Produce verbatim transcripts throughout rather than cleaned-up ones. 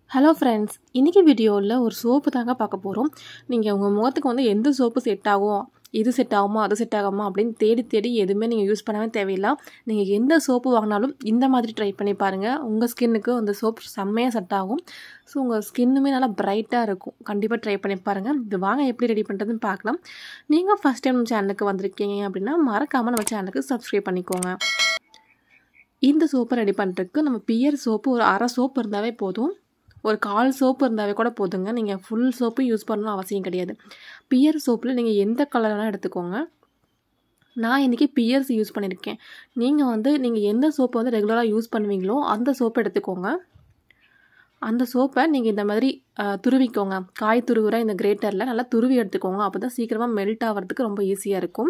Hello friends, இன்றைக்கி வீடியோவில் ஒரு சோப்பு தாங்க பார்க்க போகிறோம். நீங்கள் உங்கள் முகத்துக்கு வந்து எந்த சோப்பு செட் ஆகும், இது செட் ஆகுமா அது செட் ஆகுமா அப்படின்னு தேடி தேடி எதுவுமே நீங்கள் யூஸ் பண்ணவே தேவையில்லை. நீங்கள் எந்த சோப்பு வாங்கினாலும் இந்த மாதிரி ட்ரை பண்ணி பாருங்கள். உங்கள் ஸ்கின்னுக்கு அந்த சோப் செம்மையாக செட் ஆகும். ஸோ உங்கள் ஸ்கின்னுமே நல்லா பிரைட்டாக இருக்கும். கண்டிப்பாக ட்ரை பண்ணி பாருங்கள். இது வாங்க எப்படி ரெடி பண்ணுறதுன்னு பார்க்கலாம். நீங்கள் ஃபஸ்ட் டைம் நம்ம சேனலுக்கு வந்திருக்கீங்க அப்படின்னா மறக்காமல் நம்ம சேனலுக்கு சப்ஸ்கிரைப் பண்ணிக்கோங்க. இந்த சோப்பை ரெடி பண்ணுறதுக்கு நம்ம பியர் சோப்பு ஒரு அரை சோப்பு இருந்தாவே போதும். ஒரு கால் சோப்பு இருந்தாவே கூட போதுங்க. நீங்கள் ஃபுல் சோப்பு யூஸ் பண்ணணும் அவசியம் கிடையாது. பியர் சோப்பில் நீங்கள் எந்த கலர் வேணால் எடுத்துக்கோங்க. நான் இன்றைக்கி பியர்ஸ் யூஸ் பண்ணியிருக்கேன். நீங்கள் வந்து நீங்கள் எந்த சோப்பை வந்து ரெகுலராக யூஸ் பண்ணுவீங்களோ அந்த சோப்பை எடுத்துக்கோங்க. அந்த சோப்பை நீங்கள் இந்த மாதிரி துருவிக்கோங்க. காய் துருவுற இந்த கிரேட்டரில் நல்லா துருவி எடுத்துக்கோங்க. அப்போ தான் சீக்கிரமாக மெல்ட் ஆகிறதுக்கு ரொம்ப ஈஸியாக இருக்கும்.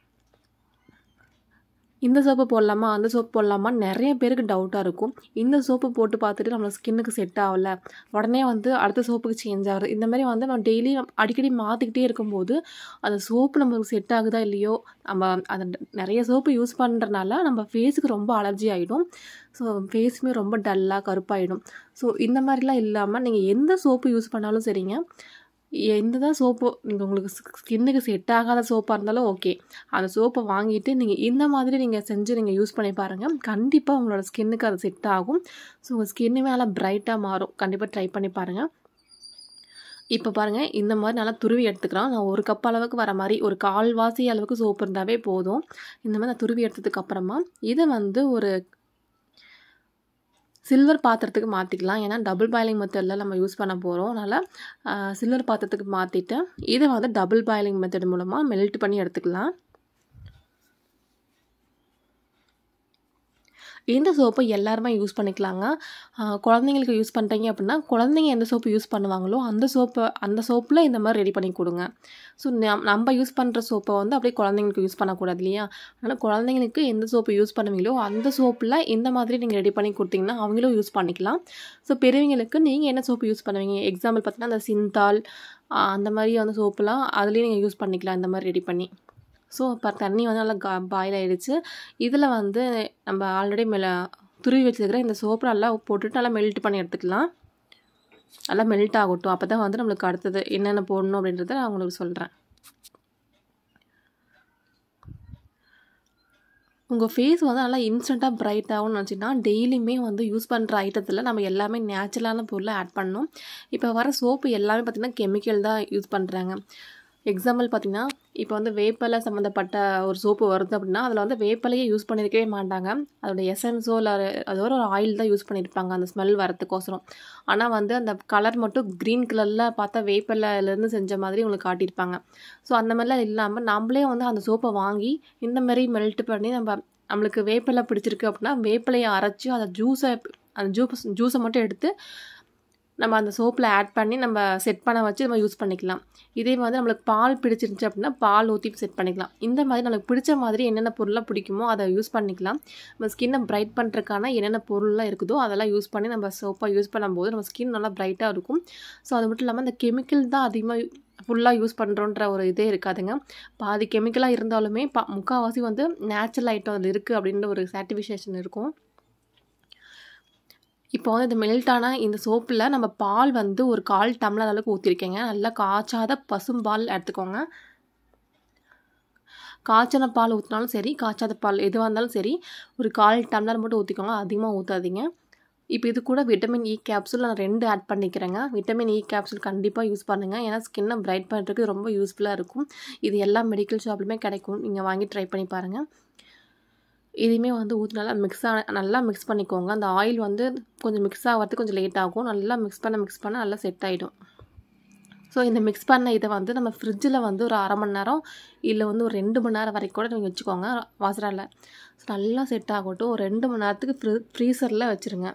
இந்த சோப்பு போடலாமா அந்த சோப்பு போடலாமா நிறைய பேருக்கு டவுட்டாக இருக்கும். இந்த சோப்பு போட்டு பார்த்துட்டு நம்ம ஸ்கின்னுக்கு செட் ஆகலை, உடனே வந்து அடுத்த சோப்புக்கு சேஞ்ச் ஆகுது. இந்த மாதிரி வந்து நம்ம டெய்லி அடிக்கடி மாற்றிக்கிட்டே இருக்கும்போது அந்த சோப்பு நம்மளுக்கு செட் ஆகுதா இல்லையோ, நம்ம அந்த நிறைய சோப்பு யூஸ் பண்ணுறதுனால நம்ம ஃபேஸுக்கு ரொம்ப அலர்ஜி ஆகிடும். ஸோ ஃபேஸுமே ரொம்ப டல்லாக கருப்பாயிடும். ஸோ இந்த மாதிரிலாம் இல்லாமல் நீங்கள் எந்த சோப்பு யூஸ் பண்ணாலும் சரிங்க, எந்த தான் சோப்பு நீங்கள் உங்களுக்கு ஸ்கின்னுக்கு செட் ஆகாத சோப்பாக இருந்தாலும் ஓகே, அந்த சோப்பை வாங்கிட்டு நீங்கள் இந்த மாதிரி நீங்கள் செஞ்சு நீங்கள் யூஸ் பண்ணி பாருங்கள். கண்டிப்பாக உங்களோட ஸ்கின்னுக்கு அது செட் ஆகும். ஸோ உங்கள் ஸ்கின்னுமே நல்லா பிரைட்டாக மாறும். கண்டிப்பாக ட்ரை பண்ணி பாருங்கள். இப்போ பாருங்கள், இந்த மாதிரி நல்லா துருவி எடுத்துக்கலாம். நான் ஒரு கப் அளவுக்கு வர மாதிரி ஒரு கால்வாசி அளவுக்கு சோப்பு இருந்தாவே போதும். இந்த மாதிரி நான் துருவி எடுத்ததுக்கு அப்புறமா இதை வந்து ஒரு சில்வர் பாத்திரத்துக்கு மாற்றிக்கலாம். ஏன்னா டபுள் பாயிலிங் மெத்தடில் நம்ம யூஸ் பண்ண போகிறோம். அதனால் சில்வர் பாத்திரத்துக்கு மாற்றிட்டு இதை வந்து டபுள் பாயிலிங் மெத்தட் மூலமாக மெல்ட் பண்ணி எடுத்துக்கலாம். இந்த சோப்பை எல்லாருமே யூஸ் பண்ணிக்கலாங்க. குழந்தைங்களுக்கு யூஸ் பண்ணுறீங்க அப்படின்னா குழந்தைங்க எந்த சோப்பு யூஸ் பண்ணுவாங்களோ அந்த சோப்பை அந்த சோப்பில் இந்த மாதிரி ரெடி பண்ணி கொடுங்க. ஸோ நம்ம யூஸ் பண்ணுற சோப்பை வந்து அப்படியே குழந்தைங்களுக்கு யூஸ் பண்ணக்கூடாது இல்லையா? அதனால் குழந்தைங்களுக்கு எந்த சோப்பு யூஸ் பண்ணுவீங்களோ அந்த சோப்பில் இந்த மாதிரி நீங்கள் ரெடி பண்ணி கொடுத்தீங்கன்னா அவங்களும் யூஸ் பண்ணிக்கலாம். ஸோ பெரியவங்களுக்கு நீங்கள் என்ன சோப்பு யூஸ் பண்ணுவீங்க, எக்ஸாம்பிள் பார்த்தீங்கன்னா அந்த சிந்தால் அந்த மாதிரி வந்து சோப்புலாம் அதுலேயும் நீங்கள் யூஸ் பண்ணிக்கலாம் இந்த மாதிரி ரெடி பண்ணி. ஸோ இப்போ தண்ணி வந்து நல்லா கா பாயில் ஆகிடுச்சு. இதில் வந்து நம்ம ஆல்ரெடி மெல துருவி வச்சுருக்கிற இந்த சோப்பு நல்லா போட்டுட்டு நல்லா மெல்ட் பண்ணி எடுத்துக்கலாம். நல்லா மெல்ட் ஆகட்டும். அப்போ தான் வந்து நம்மளுக்கு அடுத்தது என்னென்ன போடணும் அப்படின்றத நான் உங்களுக்கு சொல்கிறேன். உங்கள் ஃபேஸ் வந்து நல்லா இன்ஸ்டண்ட்டாக பிரைட் ஆகும்னு நினச்சிங்கன்னா டெய்லியுமே வந்து யூஸ் பண்ணுற ஐட்டத்தில் நம்ம எல்லாமே நேச்சுரலான பொருளை ஆட் பண்ணணும். இப்போ வர சோப்பு எல்லாமே பார்த்திங்கன்னா கெமிக்கல் தான் யூஸ் பண்ணுறாங்க. எக்ஸாம்பிள் பார்த்திங்கன்னா இப்போ வந்து வேப்பலை சம்மந்தப்பட்ட ஒரு சோப்பு வருது அப்படின்னா அதில் வந்து வேப்பலையே யூஸ் பண்ணியிருக்கவே மாட்டாங்க. அதோட எசன்ஸோ இல்லை அதோட ஒரு ஆயில் தான் யூஸ் பண்ணியிருப்பாங்க அந்த ஸ்மெல் வரத்துக்கோசரம். ஆனால் வந்து அந்த கலர் மட்டும் க்ரீன் கலரில் பார்த்தா வேப்பலையிலேருந்து செஞ்ச மாதிரி உங்களுக்கு காட்டியிருப்பாங்க. ஸோ அந்த மாதிரிலாம் இல்லாமல் நம்மளே வந்து அந்த சோப்பை வாங்கி இந்த மாதிரி மெல்ட் பண்ணி நம்ம நம்மளுக்கு வேப்பலை பிடிச்சிருக்கு அப்படின்னா வேப்பலையை அரைச்சி அதை ஜூஸை அந்த ஜூஸ் ஜூஸை மட்டும் எடுத்து நம்ம அந்த சோப்பில் ஆட் பண்ணி நம்ம செட் பண்ண வச்சு நம்ம யூஸ் பண்ணிக்கலாம். இதே மாதிரி நம்மளுக்கு பால் பிடிச்சிருந்துச்சு அப்படின்னா பால் ஊற்றி செட் பண்ணிக்கலாம். இந்த மாதிரி நம்மளுக்கு பிடிச்ச மாதிரி என்னென்ன பொருளாக பிடிக்குமோ அதை யூஸ் பண்ணிக்கலாம். நம்ம ஸ்கின்னை பிரைட் பண்ணுறதுக்கான என்னென்ன பொருள்லாம் இருக்குதோ அதெல்லாம் யூஸ் பண்ணி நம்ம சோப்பாக யூஸ் பண்ணும்போது நம்ம ஸ்கின் நல்லா பிரைட்டாக இருக்கும். ஸோ அது மட்டும் இல்லாமல் இந்த கெமிக்கல் தான் அதிகமாக ஃபுல்லாக யூஸ் பண்ணுறோன்ற ஒரு இதே இருக்காதுங்க. பாதி கெமிக்கலாக இருந்தாலுமே பா முக்கால்வாசி வந்து நேச்சுரல் ஐட்டம் அதில் இருக்குது அப்படின்ற ஒரு சாட்டிஃபிகேஷன் இருக்கும். இப்போ வந்து இந்த மெல்ட்டான இந்த சோப்பில் நம்ம பால் வந்து ஒரு கால் டம்ளர் அளவுக்கு ஊற்றிருக்கேங்க. நல்லா காய்ச்சாத பசும்பால் எடுத்துக்கோங்க. காய்ச்சின பால் ஊற்றினாலும் சரி, காய்ச்சாத பால் எதுவாக இருந்தாலும் சரி, ஒரு கால் டம்ளர் மட்டும் ஊற்றிக்கோங்க. அதிகமாக ஊற்றாதீங்க. இப்போ இது கூட விட்டமின் இ கேப்சூல் நான் ரெண்டு ஆட் பண்ணிக்கிறேங்க. விட்டமின் இ கேப்சூல் கண்டிப்பாக யூஸ் பண்ணுங்கள். ஏன்னா ஸ்கின்னை பிரைட் பண்ணுறதுக்கு ரொம்ப யூஸ்ஃபுல்லாக இருக்கும். இது எல்லா மெடிக்கல் ஷாப்லையுமே கிடைக்கும். நீங்கள் வாங்கி ட்ரை பண்ணி பாருங்கள். இதையுமே வந்து ஊற்றி நல்லா மிக்ஸ் ஆன நல்லா மிக்ஸ் பண்ணிக்கோங்க. அந்த ஆயில் வந்து கொஞ்சம் மிக்ஸ் ஆகிறதுக்கு கொஞ்சம் லேட் ஆகும். நல்லா மிக்ஸ் பண்ண மிக்ஸ் பண்ண நல்லா செட் ஆகிடும். ஸோ இந்த மிக்ஸ் பண்ண இதை வந்து நம்ம ஃப்ரிட்ஜில் வந்து ஒரு அரை மணி நேரம் இல்லை வந்து ஒரு ரெண்டு மணி நேரம் வரைக்கும் கூட நீங்கள் வச்சுக்கோங்க வாசரால். ஸோ நல்லா செட் ஆகட்டும். ஒரு ரெண்டு மணி நேரத்துக்கு ஃப்ரீ ஃப்ரீசரில் வச்சுருங்க.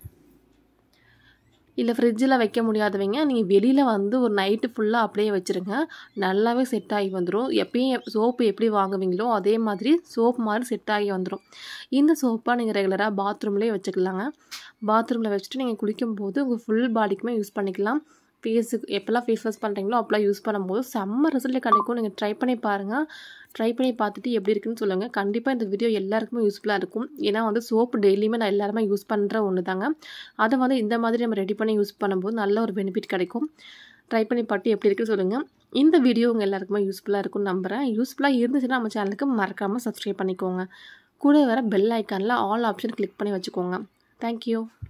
இல்லை ஃப்ரிட்ஜில் வைக்க முடியாதவங்க நீங்கள் வெளியில் வந்து ஒரு நைட்டு ஃபுல்லாக அப்படியே வச்சுருங்க. நல்லாவே செட் ஆகி வந்துடும். எப்பயும் சோப்பு எப்படி வாங்குவீங்களோ அதே மாதிரி சோப் மாதிரி செட் ஆகி வந்துடும். இந்த சோப்பாக நீங்கள் ரெகுலராக பாத்ரூம்லேயே வச்சுக்கலாங்க. பாத்ரூமில் வச்சுட்டு நீங்கள் குளிக்கும்போது உங்கள் ஃபுல் பாடிக்குமே யூஸ் பண்ணிக்கலாம். ஃபேஸுக்கு எப்போல்லாம் ஃபேஸ் வாஷ் பண்ணுறீங்களோ அப்போல்லாம் யூஸ் பண்ணும்போது செம்ம ரிசல்ட் கிடைக்கும். நீங்கள் ட்ரை பண்ணி பாருங்கள். ட்ரை பண்ணி பார்த்துட்டு எப்படி இருக்குன்னு சொல்லுங்கள். கண்டிப்பாக இந்த வீடியோ எல்லாருக்குமே யூஸ்ஃபுல்லாக இருக்கும். ஏன்னா வந்து சோப்பு டெய்லியுமே நான் எல்லாருமே யூஸ் பண்ணுற ஒன்று தாங்க. அதை வந்து இந்த மாதிரி நம்ம ரெடி பண்ணி யூஸ் பண்ணும்போது நல்ல ஒரு பெனிஃபிட் கிடைக்கும். ட்ரை பண்ணி பார்த்து எப்படி இருக்குன்னு சொல்லுங்கள். இந்த வீடியோ உங்கள் எல்லாருக்குமே யூஸ்ஃபுல்லாக இருக்கும்னு நம்புகிறேன். யூஸ்ஃபுல்லாக இருந்துச்சுன்னா நம்ம சேனலுக்கு மறக்காமல் சப்ஸ்கிரைப் பண்ணிக்கோங்க. கூட வர பெல் ஐக்கானில் ஆல் ஆப்ஷன் கிளிக் பண்ணி வச்சுக்கோங்க. தேங்க்யூ.